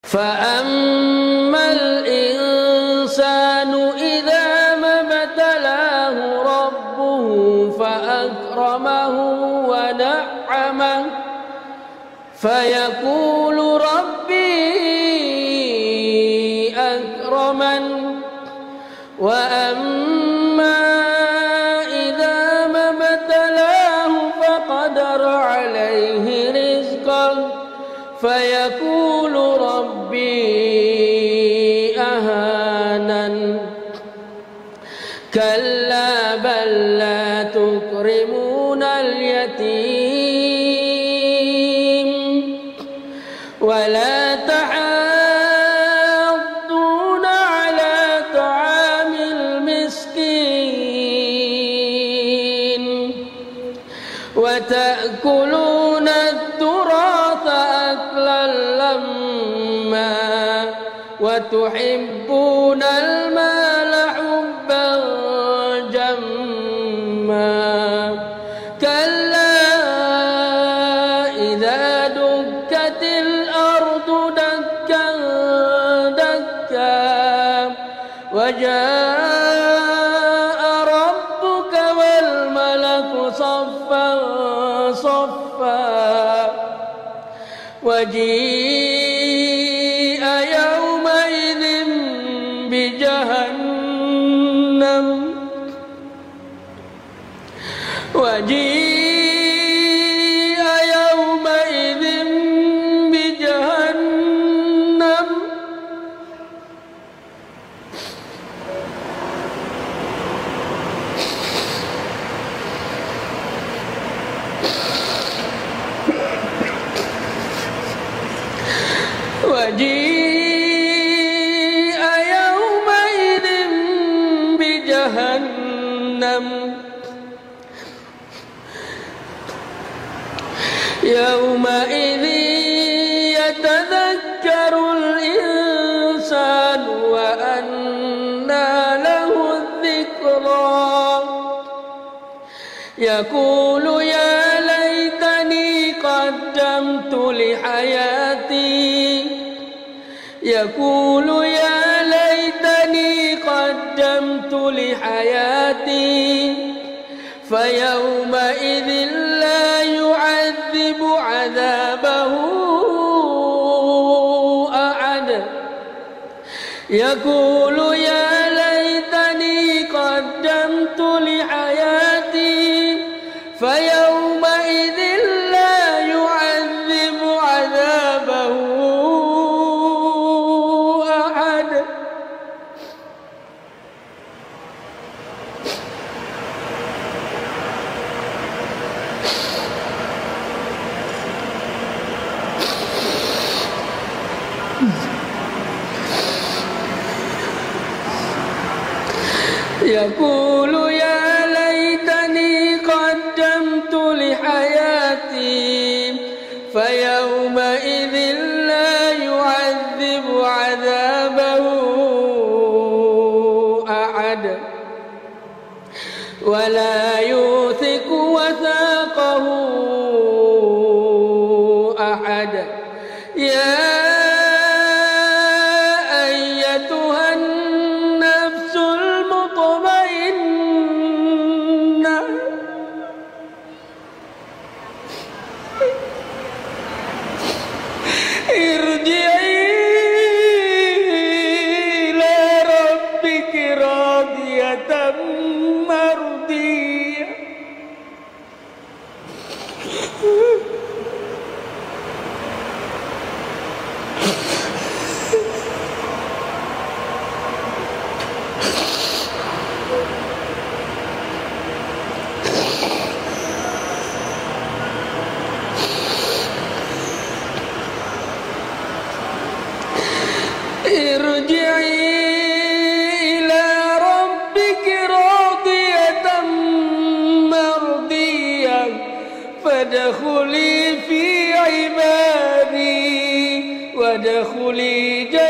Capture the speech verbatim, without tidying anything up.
فأما الإنسان إذا ما ابتلاه ربه فأكرمه ونعمه فيقول ربي أكرمن وأما إذا ما ابتلاه فقدر عليه رزقه فيقول ربي أهانن كلا بل لا تكرمون اليتيم ولا تحاضون على طعام المسكين وتأكلون التراث أكلا لما وتحبون المال حبا جما كلا إذا دكت الأرض دكا دكا وجاء ربك والملك صفا صفا وجيء يومئذ بجهنم وجيء يومئذ بجهنم وجيء يومئذ بجهنم يومئذ يتذكر الإنسان وأنى له الذكرى يقول يا ليتني قدمت لحياتي يقول يا ليتني قدمت لحياتي فيومئذ لا يعذب عذابه أحد يقول يا ليتني قدمت لحياتي فيومئذ لا يعذب عذابه أحد يقول يا ليتني قدمت لحياتي فيومئذ لا يعذب عذابه أحد ولا يوثق وثاقه أحد يا أيتها النفس المطمئنة ارجعي إلى ربك راضية مرضية ارجعي إلى ربك راضية مرضية فادخلي في عبادي وادخلي جنتي